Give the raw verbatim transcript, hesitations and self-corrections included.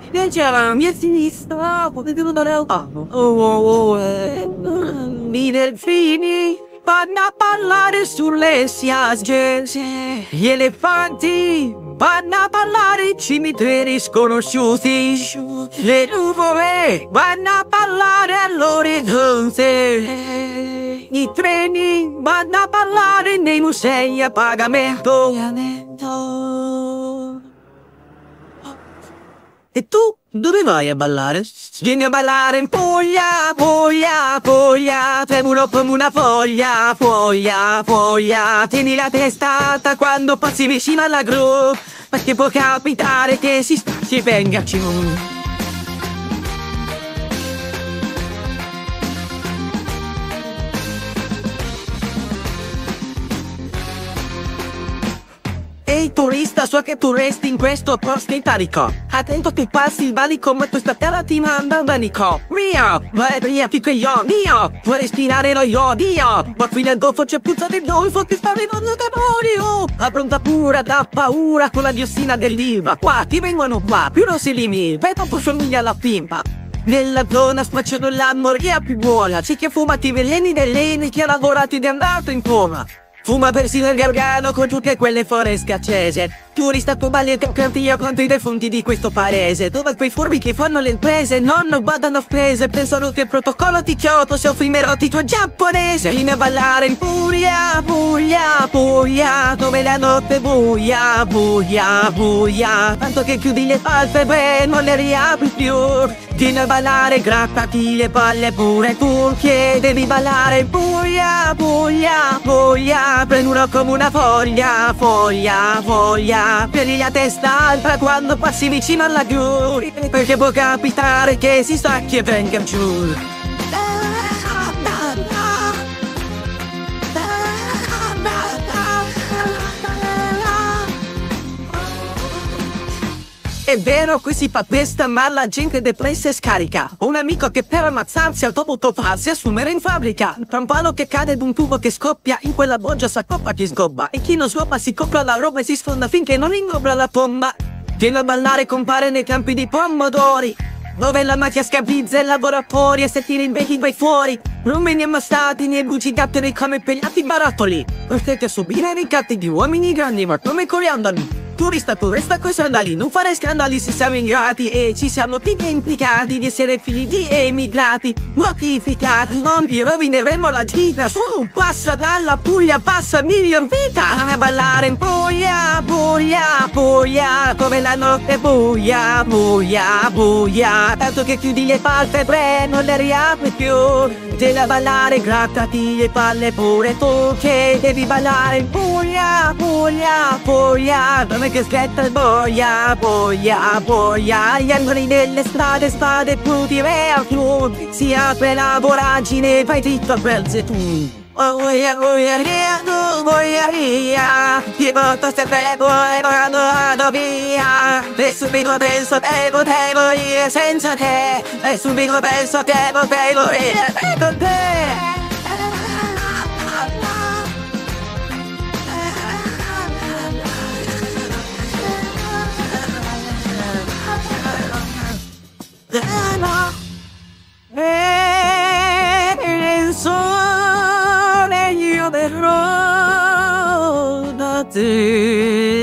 Invece alla mia sinistra potete notare al tavolo. Oh, oh, oh, eh. I delfini vanno a parlare sulle spiagge. Gli elefanti vanno a parlare in cimiteri sconosciuti. Le nuvole vanno a parlare all'orizzonte. I treni vanno a parlare nei musei a pagamento. E tu dove vai a ballare? Vieni a ballare in Puglia, Puglia, Puglia, tremolo come una foglia, foglia, foglia. Tieni la testa alta quando passi vicino alla gru, perché può capitare che si stacci e venga giù. Ehi turista, so che tu resti in questo posto italico. Attento che passi il valico, ma questa terra ti manda un valico. Mio, vai via più che io, mio, vuoi respirare lo iodio. Ma qui nel golfo c'è puzza di golfo che sta arrivando il demonio. La pronta pura da paura con la diossina dell'Ilva. Qua ti vengono qua, più non si limi, vedo un po' somiglia alla pimpa. Nella zona spacciano la moria più buona. C'è chi ha fumato i veleni dell'Eni, chi ha lavorato ed è andato in coma. Fuma persino il gargano con tutte quelle foreste accese. Turista tu balli e cantia contro i defunti di questo paese, dove quei furbi che fanno le imprese non badano offese, pensano che il protocollo di Kyoto sia un film erotico giapponese. Vieni a ballare in Puglia, Puglia, Puglia, dove la notte è buia, buia, buia, tanto che chiudi le palpebre non le riapri più. Vieni a ballare, grattati le palle pure tu, che devi ballare in Puglia, Puglia, Puglia, prendi uno come una foglia, foglia, foglia. Tieni la testa alta quando passi vicino alla gru, perché può capitare che si stacchi e venga giù. È vero, qui si fa festa ma la gente depressa e scarica. Un amico che per ammazzarsi ha dovuto farsi assumere in fabbrica. Tra un palo che cade ed un tubo che scoppia, in quella boggia s'accoppa chi sgobba. E chi non scopa si copra la roba e si sfonda finché non ingobra la pomba. Viene a ballare compare nei campi di pomodori, dove la mafia scapizza i laboratori e se tira in becchi vai fuori. Non veni ammassati né bugigatteri come pegliati barattoli. Potete subire i ricatti di uomini grandi ma come coriandoli. Turista, turista coi sandali, non fare scandali se siamo ingrati e ci siamo tutti implicati di essere figli di emigrati. Mortificati, non vi rovineremo la gita, solo un passo dalla Puglia passa miglior vita. A ballare in Puglia, Puglia, Puglia, come la notte è buia, buia, buia, tanto che chiudi le palpebre non le riapri più. Vieni a ballare, grattati le palle pure tu, che devi ballare in Puglia, Puglia, Puglia, dove che schietta il boia, boia, boia. Gli angoli delle strade, spade, puti, rea, tu. Si apre la voragine, fai dritto a Belzetun. Oh yeah, oh yeah, yeah, oh yeah, yeah. Ti porto se te vuoi, vado, vado via. E subito penso te potevo io senza te. E subito penso che potevo io con te. E il sole io verrò da te.